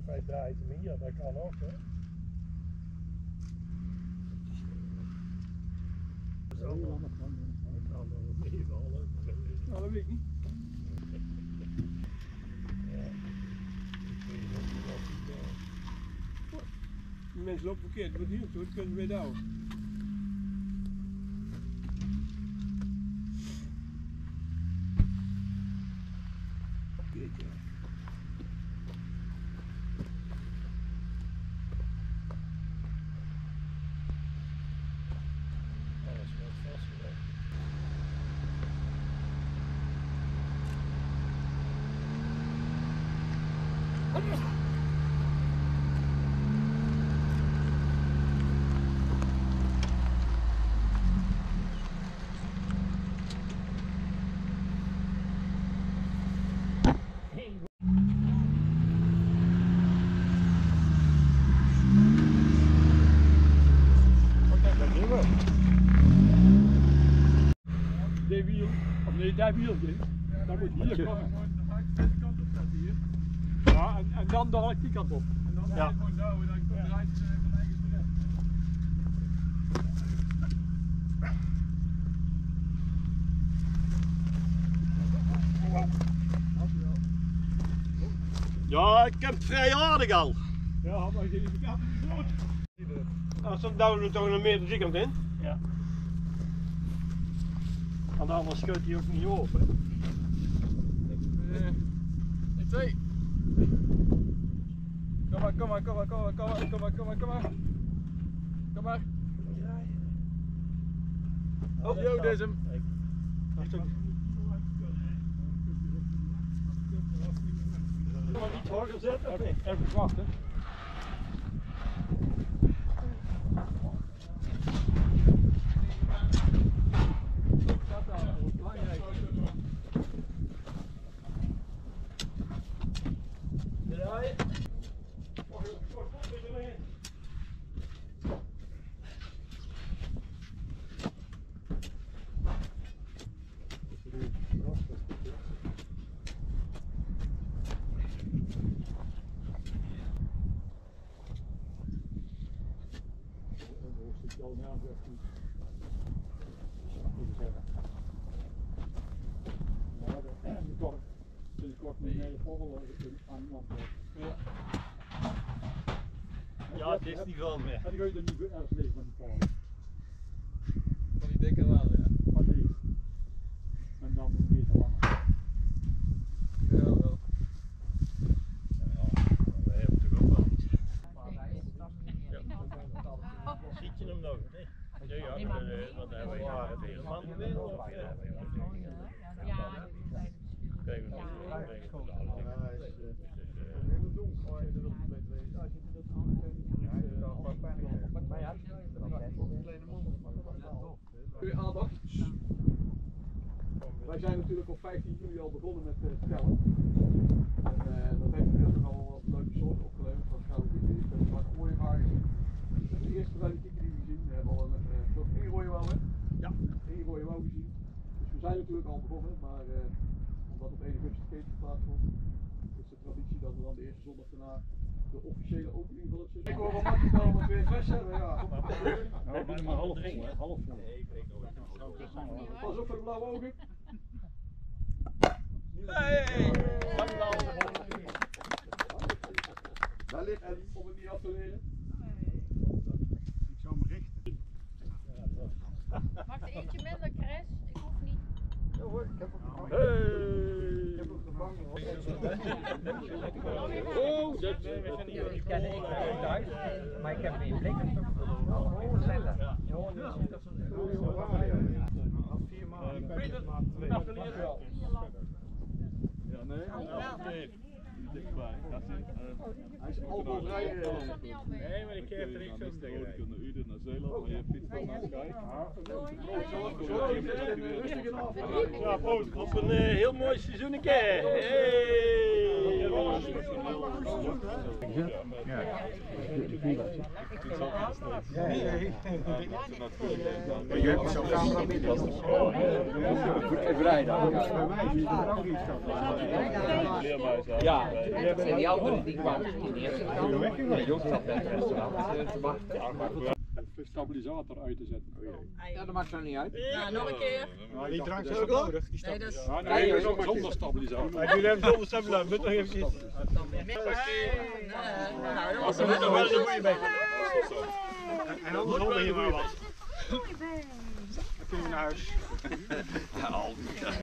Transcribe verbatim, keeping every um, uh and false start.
Of hij draait hem hier, dat kan ook, hè. Dat is allemaal, dat kan allemaal meevallen. Nou, dat weet ik niet. Ja, ik weet niet wat hij doet. Die mensen lopen verkeerd, wat hier doet, kunnen ze weer douwen. Kijk, ja. Alles wordt vastgelegd. Die wiel, of nee, dat wiel, ja, dat moet hier komen. Dan ga ik deze kant op zetten hier. Ja, en, en dan dadelijk die kant op. En dan ga Ja. je gewoon douwen, dan draait het van eigen terecht. Ja, ik heb het vrij aardig al. Ja, maar je gaat het groot. Als dan douwen we toch een meter ziekenhuis in. Ja. Want anders schuift hij ook niet open. één, twee. Kom maar, kom maar, kom maar, kom maar, kom maar, kom maar, kom maar, kom maar. Kom maar. Oh, yo, dit is hem. Iets hoger zetten? Oké, even wachten. Dat daar, dat is belangrijk. Draaien. Ja, het is niet veel meer. En die ga je er niet ergens liggen van die paal. Van die dikke wel, ja. Van die. En dan een meter langer. Ja, wel. We hebben toch ook wel iets. Ziet je hem nog? Nee. Ja, ja, dat, eh, wat hebben we ja, het hele man gewild, of, eh, Ja, krijgen we nog een beetje gedaan. Uw aandacht. Wij zijn natuurlijk op vijftien juli al begonnen met uh, tellen. En uh, dat heeft natuurlijk nogal wat leuke soorten opgeleverd. Wat gaan we doen? We hebben een paar gooienwagen gezien. Dat is de eerste ruimtiek die we gezien. We hebben al een uh, één gooienwouw, hè? Ja, één gooienwouw gezien. Dus we zijn natuurlijk al begonnen, maar uh, omdat op één augustus de keten plaatsvond, is de traditie dat we dan de eerste zondag daarna de officiële opening van het seizoen. Ik hoor van Martin dat we weer fles hebben, ja. Nou, ik ben maar half vol, hè? Half vol. Pas op voor de blauwe ogen. Hey! Daar ligt het om het niet af te leren. Ik zou me richten. Mag er eentje minder, Chris? Ik hoef niet. Ja hoor, ik heb hem gevangen. Hey! Ik heb hem gevangen hoor. Oh, dat Ik ken ik ben thuis, maar ik heb geen blik. Oh, zetten. Ja, vier maanden. Ik ben maand twee. Ja, nee. Nee. Dichtbij. Hij is alcoholvrij. Nee, maar ik heb er niks aan Je kunt naar Uden, naar Zeeland, maar je fietst dan naar Schijf. Rustig in af. Ja, proost op een uh, heel mooi seizoen. Hey! Je hebt zo'n camera binnen. En vrijdag. Ja, en die anderen die kwamen in eerste instantie. De Joop zat bij het restaurant eh, te wachten. De stabilisator uit te zetten. Ja, dat maakt zo niet uit. Ja, nog een keer. Nou, die drank is ook nodig. Die Nee, dat is... Ja, nee, dat is ook zonder stabilisator. Jullie hebben zonder stabilisator, moet nog even Als er nog wel een goede bij. En anders hoor je maar wat. Dan kunnen we naar huis.